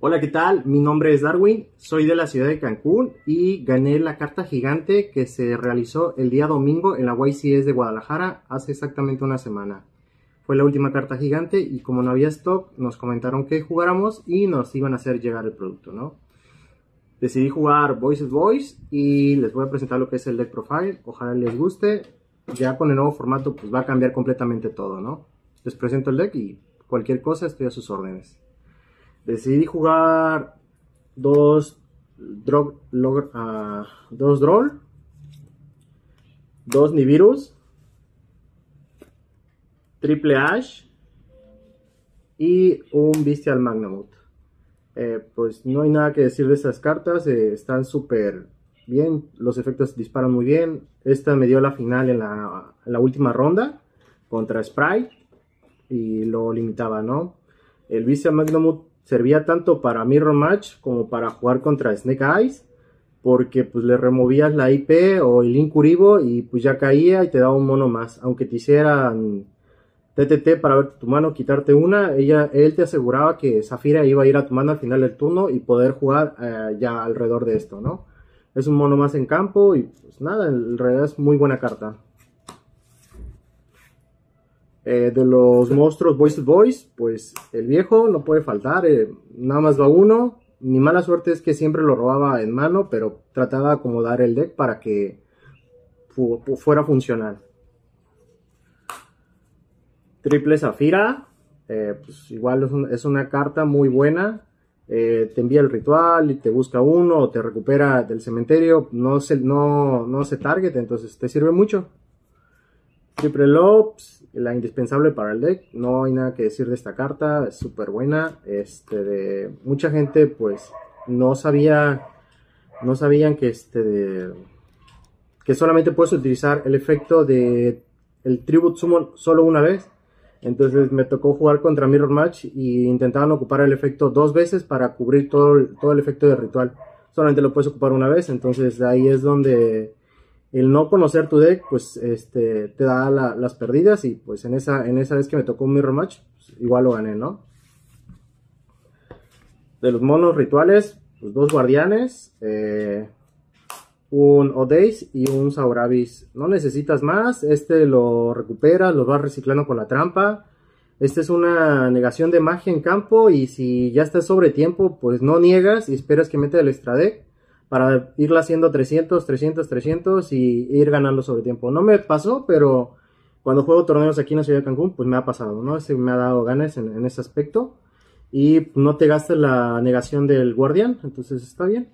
Hola, ¿qué tal? Mi nombre es Darwin, soy de la ciudad de Cancún y gané la carta gigante que se realizó el día domingo en la YCS de Guadalajara hace exactamente una semana. Fue la última carta gigante y como no había stock, nos comentaron que jugáramos y nos iban a hacer llegar el producto, ¿no? Decidí jugar Voices Voice y les voy a presentar lo que es el deck profile, ojalá les guste. Ya con el nuevo formato pues va a cambiar completamente todo, ¿no? Les presento el deck y cualquier cosa estoy a sus órdenes. Decidí jugar dos Droll, dos Nibiru's, triple Ash y un Bestial Magnamut. Pues no hay nada que decir de estas cartas, están súper bien, los efectos disparan muy bien. Esta me dio la final en la última ronda contra Sprite y lo limitaba, ¿no? El Bestial Magnamut servía tanto para Mirror Match como para jugar contra Snake Eyes, porque pues le removías la IP o el Incuribo y pues ya caía y te daba un mono más. Aunque te hicieran TTT para ver tu mano, quitarte una, él te aseguraba que Zafira iba a ir a tu mano al final del turno y poder jugar ya alrededor de esto, ¿no? Es un mono más en campo y pues nada, en realidad es muy buena carta. De los monstruos Voices Voice, pues el viejo no puede faltar, nada más va uno. Mi mala suerte es que siempre lo robaba en mano, pero trataba de acomodar el deck para que fuera funcional. Triple Zafira, pues igual es una carta muy buena. Te envía el ritual y te busca uno o te recupera del cementerio. No se target, entonces te sirve mucho. Triple Ops, la indispensable para el deck, no hay nada que decir de esta carta, es súper buena. Mucha gente pues no sabían que solamente puedes utilizar el efecto de el Tribute Summon solo una vez. Entonces me tocó jugar contra Mirror Match y intentaban ocupar el efecto dos veces para cubrir todo el efecto de ritual. Solamente lo puedes ocupar una vez, entonces ahí es donde el no conocer tu deck pues te da las perdidas, y pues en esa vez que me tocó un Mirror Match pues, igual lo gané, ¿no? De los monos rituales, pues dos guardianes, un Odaze y un Saurabis. No necesitas más, lo recuperas, lo vas reciclando con la trampa. Es una negación de magia en campo, y si ya estás sobre tiempo pues no niegas y esperas que meta el extra deck para irla haciendo 300, 300, 300 y ir ganando sobre tiempo. No me pasó, pero cuando juego torneos aquí en la ciudad de Cancún, pues me ha pasado, ¿no? Me ha dado ganas en ese aspecto. Y no te gastas la negación del guardián, entonces está bien.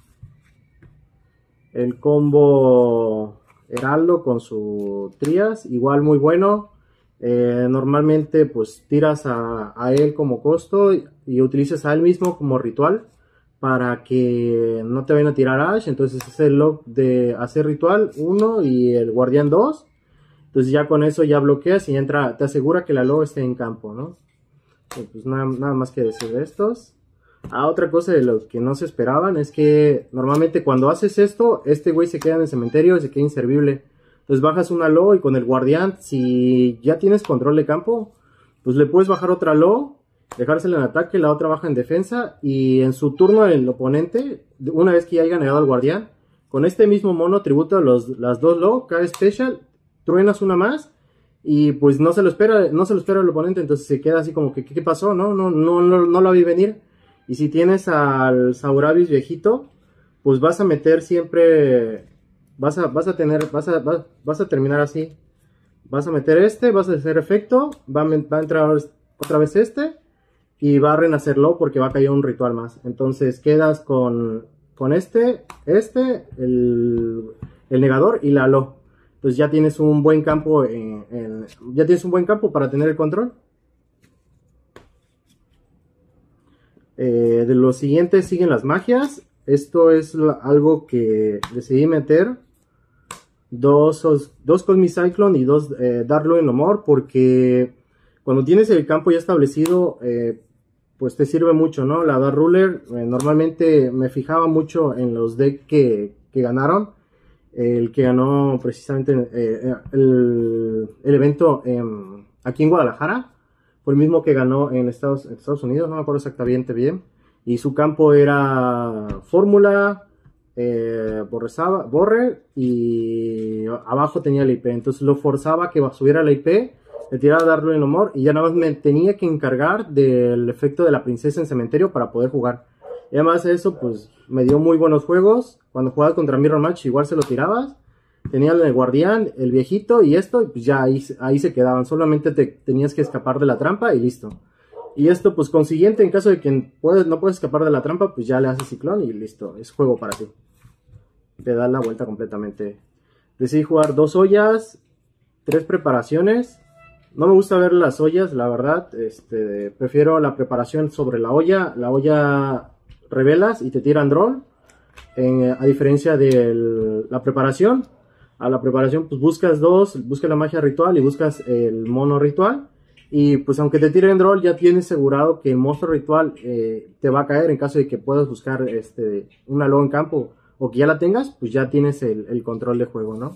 El combo Heraldo con su Trias, igual muy bueno. Normalmente pues tiras a él como costo y utilizas a él mismo como ritual para que no te vayan a tirar Ash. Entonces es el lock de hacer ritual 1 y el guardián 2. Entonces ya con eso ya bloqueas y entra, te asegura que la logo esté en campo, ¿no? Pues nada más que decir de estos. Otra cosa de lo que no se esperaban es que normalmente cuando haces esto, este güey se queda en el cementerio y se queda inservible. Entonces bajas una logo y con el guardián, si ya tienes control de campo, pues le puedes bajar otra logo, dejársela en ataque, la otra baja en defensa, y en su turno el oponente, una vez que ya haya negado al guardián, con este mismo mono tributa las dos logo, cada special, truenas una más, y pues no se lo espera el oponente, entonces se queda así como que ¿qué pasó? No lo vi venir. Y si tienes al Saurabis viejito, pues vas a meter siempre, vas a terminar así. Vas a meter vas a hacer efecto, va a entrar otra vez y va a renacerlo porque va a caer un ritual más. Entonces quedas con el negador y la lo. Entonces ya tienes un buen campo para tener el control. De los siguientes siguen las magias. Esto es algo que decidí meter. Dos Cosmic Cyclone y dos Dark Lord No More, porque cuando tienes el campo ya establecido, pues te sirve mucho, ¿no? La Dark Ruler, normalmente me fijaba mucho en los decks que ganaron. El que ganó precisamente el evento aquí en Guadalajara fue el mismo que ganó en Estados Unidos, no me acuerdo exactamente bien. y su campo era Fórmula, Borre, y abajo tenía la IP. Entonces lo forzaba a que subiera la IP, le tiraba darle en humor y ya nada más me tenía que encargar del efecto de la princesa en cementerio para poder jugar. Y además de eso, pues me dio muy buenos juegos. Cuando jugabas contra Mirror Match igual se lo tirabas. Tenía el guardián, el viejito y esto, y pues ya ahí se quedaban. Solamente te tenías que escapar de la trampa y listo. Y esto, pues consiguiente, en caso de que no puedes escapar de la trampa, pues ya le haces ciclón y listo. Es juego para ti. Te da la vuelta completamente. Decidí jugar 2 ollas, 3 preparaciones. No me gusta ver las ollas, la verdad. Prefiero la preparación sobre la olla. La olla revelas y te tiran draw. A diferencia de la preparación. A la preparación pues buscas la magia ritual y buscas el mono ritual. Y pues aunque te tiren draw, ya tienes asegurado que el monstruo ritual te va a caer en caso de que puedas buscar una low en campo o que ya la tengas, pues ya tienes el control de juego, ¿no?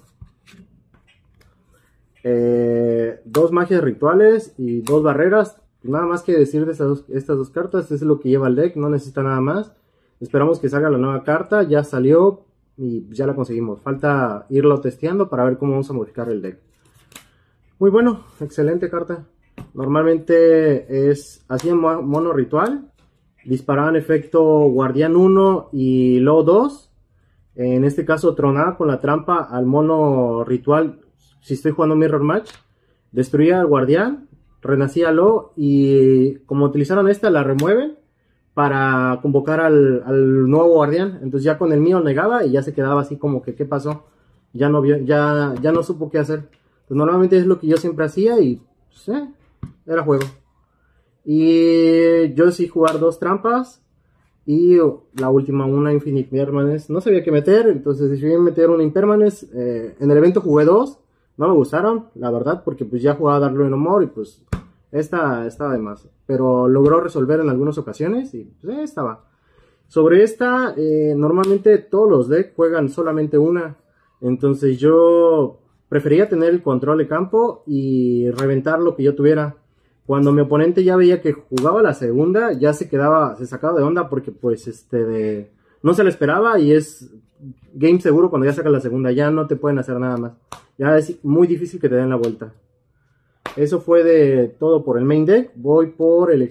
2 magias rituales y 2 barreras. Nada más que decir de estas dos cartas, es lo que lleva el deck, no necesita nada más. Esperamos que salga la nueva carta, ya salió y ya la conseguimos. Falta irlo testeando para ver cómo vamos a modificar el deck. Muy bueno, excelente carta. Normalmente es así en mono ritual. Disparaban efecto guardián 1 y low 2. En este caso tronaba con la trampa al mono ritual. Si estoy jugando Mirror Match, destruía al guardián, renacía low y como utilizaron esta la remueven para convocar al nuevo guardián. Entonces ya con el mío negaba y ya se quedaba así como que ¿qué pasó? Ya no supo qué hacer. Pues normalmente es lo que yo siempre hacía y pues, era juego. Y yo decidí jugar 2 trampas y la última una Infinite Permanence. No sabía qué meter, entonces decidí meter una Impermanence. En el evento jugué 2, no me gustaron, la verdad, porque pues ya jugaba Dark Ruin Humor y pues esta estaba de más. Pero logró resolver en algunas ocasiones y pues estaba. Sobre esta, normalmente todos los decks juegan solamente una. Entonces yo prefería tener el control de campo y reventar lo que yo tuviera. Cuando mi oponente ya veía que jugaba la segunda, ya se sacaba de onda porque pues no se le esperaba y es game seguro cuando ya sacas la segunda, ya no te pueden hacer nada más. Ya es muy difícil que te den la vuelta. Eso fue de todo por el main deck. Voy por el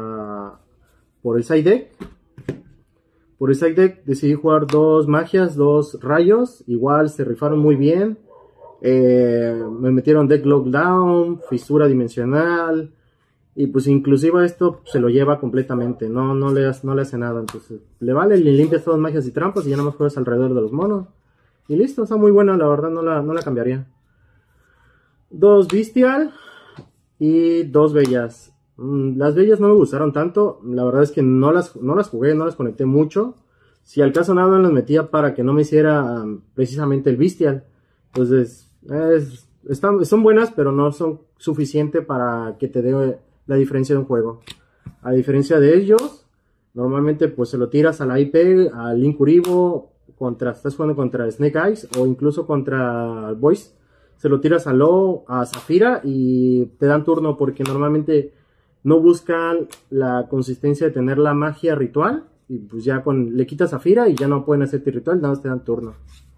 side deck. Por el side deck decidí jugar 2 magias, 2 rayos. Igual se rifaron muy bien. Me metieron deck lockdown, fisura dimensional. Y pues inclusive esto se lo lleva completamente. No le hace nada. Entonces le vale, le limpias todas magias y trampas y ya nada más juegas alrededor de los monos. Y listo, está muy buena, la verdad no la cambiaría. 2 bestial y 2 bellas. Las bellas no me gustaron tanto. La verdad es que no las jugué, no las conecté mucho. Si al caso nada las metía para que no me hiciera precisamente el bestial. Entonces son buenas, pero no son suficientes para que te dé la diferencia de un juego. A diferencia de ellos, normalmente pues se lo tiras a la IP, al Linkuriboh, estás jugando contra Snake Eyes o incluso contra Voice. Se lo tiras a Lo, a Zafira y te dan turno porque normalmente no buscan la consistencia de tener la magia ritual. Y pues ya le quitas Zafira y ya no pueden hacerte ritual, nada más te dan turno.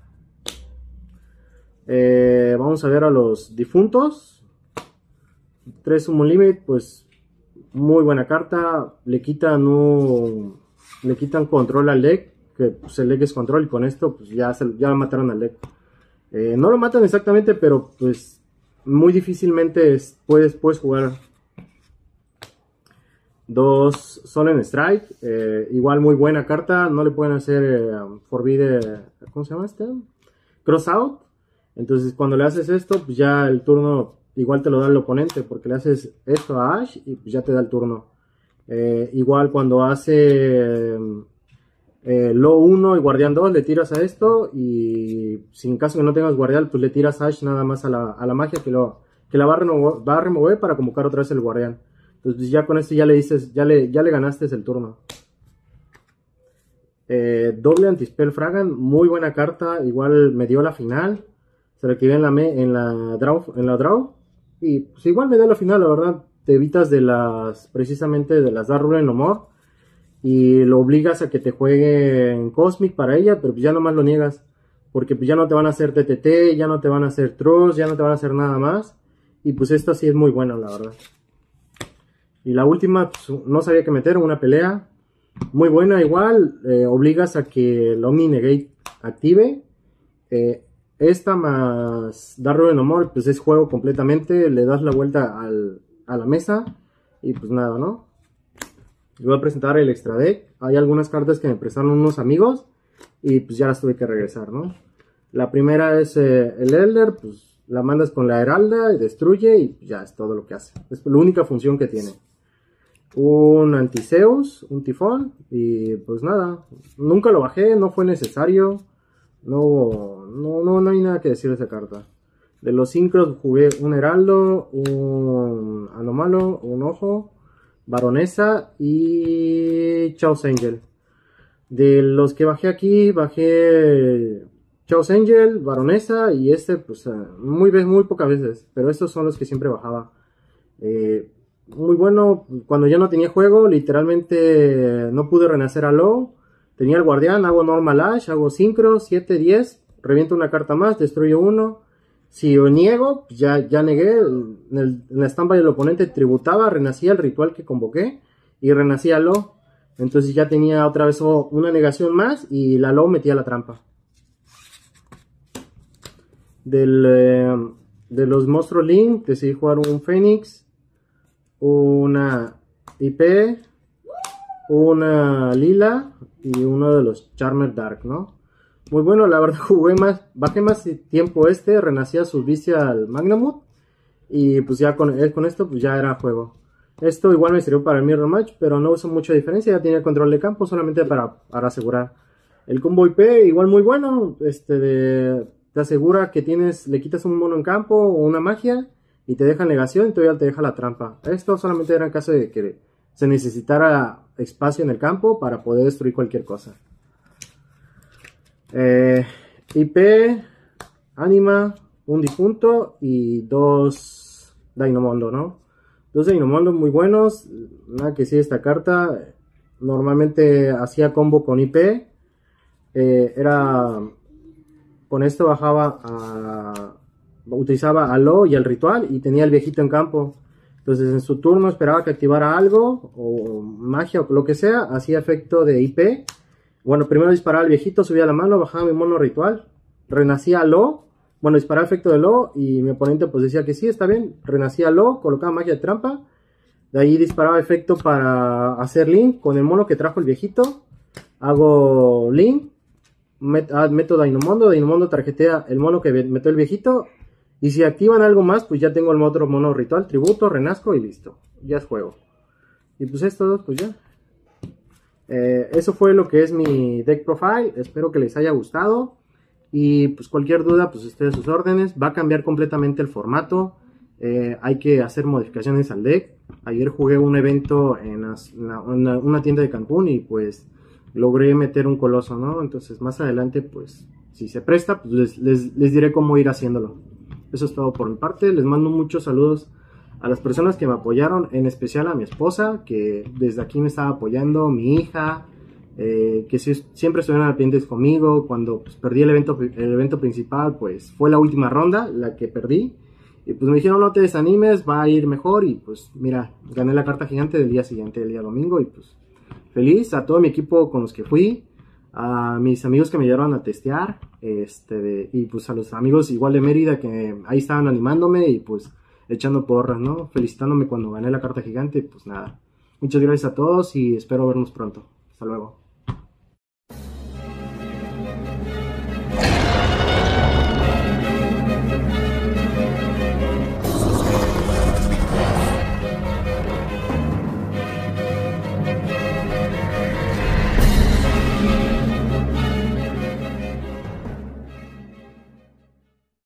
Vamos a ver a los difuntos. 3 Summon Limit, pues muy buena carta. Le quitan control al deck, que pues, el deck es control y con esto pues ya mataron al deck. No lo matan exactamente, pero pues muy difícilmente puedes jugar. 2 Solemn Strike, igual muy buena carta. No le pueden hacer ¿cómo se llama este? Cross Out. Entonces cuando le haces esto, pues ya el turno igual te lo da el oponente, porque le haces esto a Ash y pues ya te da el turno. Igual cuando hace Low 1 y Guardián 2 le tiras a esto, y si en caso que no tengas Guardián, pues le tiras a Ash nada más a la magia que la va a remover para convocar otra vez el Guardián. Entonces ya con esto ya le ganaste el turno. Doble Antispell Fragan, muy buena carta, igual me dio la final. Se la activé en la draw. Y pues igual me dio la final, la verdad. Te evitas precisamente de las Dark Ruin No More. y lo obligas a que te juegue en Cosmic para ella, pero pues ya nomás lo niegas, porque pues ya no te van a hacer TTT, ya no te van a hacer Trolls, ya no te van a hacer nada más, y pues esta sí es muy buena, la verdad. Y la última, pues, no sabía qué meter, una pelea muy buena igual, obligas a que el Omni Negate active, esta más Dark No More, pues es juego completamente, le das la vuelta a la mesa, y pues nada, ¿no? Voy a presentar el extra deck. Hay algunas cartas que me prestaron unos amigos y pues ya las tuve que regresar, ¿no? La primera es el Elder, pues la mandas con la Heralda y destruye y ya es todo lo que hace. Es la única función que tiene. Un Antizeus, un Tifón y pues nada, nunca lo bajé, no fue necesario. No hay nada que decir de esa carta. De los Synchros jugué un Heraldo, un Anomalo, un Ojo, Baronesa y Chaos Angel. De los que bajé aquí, bajé Chaos Angel, Baronesa y pues muy pocas veces, pero estos son los que siempre bajaba. Muy bueno, cuando ya no tenía juego, literalmente no pude renacer a Low. Tenía el guardián, hago normal Ash, hago Synchro, 7, 10, reviento una carta más, destruyo uno. Si lo niego, pues ya negué, en la estampa del oponente tributaba, renacía el ritual que convoqué y renacía Lo. Entonces ya tenía otra vez una negación más y la Lo metía la trampa. De los monstruos Link decidí jugar un Fénix, una IP, una Lila y uno de los Charmer Dark, ¿no? Muy bueno, la verdad bajé más tiempo renacía su Bestial Magnamut y pues ya con esto pues ya era juego. Esto igual me sirvió para el Mirror Match, pero no hizo mucha diferencia, ya tenía control de campo solamente para asegurar. El combo IP igual muy bueno, te asegura que le quitas un mono en campo o una magia y te deja negación y todavía te deja la trampa. Esto solamente era en caso de que se necesitara espacio en el campo para poder destruir cualquier cosa. IP, Anima, un difunto y 2 Dinomondo, ¿no? 2 Dinomondo muy buenos. Nada que sí, esta carta normalmente hacía combo con IP. Con esto utilizaba a Lo y el ritual y tenía el viejito en campo. Entonces en su turno esperaba que activara algo o magia o lo que sea, hacía efecto de IP. Bueno, primero disparaba al viejito, subía la mano, bajaba mi mono ritual, renacía Lo, bueno, disparaba efecto de Lo y mi oponente pues decía que sí, está bien, renacía Lo, colocaba magia de trampa, de ahí disparaba efecto para hacer Link con el mono que trajo el viejito, hago Link, meto Dinomondo tarjetea el mono que metió el viejito y si activan algo más pues ya tengo el otro mono ritual, tributo, renazco y listo, ya es juego. Y pues esto, pues ya. Eso fue lo que es mi deck profile, espero que les haya gustado y pues cualquier duda pues estoy a sus órdenes. Va a cambiar completamente el formato, hay que hacer modificaciones al deck. Ayer jugué un evento en una tienda de Cancún y pues logré meter un coloso, ¿no? Entonces más adelante pues si se presta pues les diré cómo ir haciéndolo. Eso es todo por mi parte, les mando muchos saludos a las personas que me apoyaron, en especial a mi esposa, que desde aquí me estaba apoyando, mi hija, que siempre estuvieron al pendiente conmigo. Cuando pues, perdí el evento principal, pues fue la última ronda, la que perdí. Y pues me dijeron, no te desanimes, va a ir mejor. Y pues mira, gané la carta gigante del día siguiente, el día domingo. Y pues feliz a todo mi equipo con los que fui, a mis amigos que me ayudaron a testear, y pues a los amigos igual de Mérida que ahí estaban animándome y pues echando porras, ¿no? Felicitándome cuando gané la carta gigante, pues nada. Muchas gracias a todos y espero vernos pronto. Hasta luego.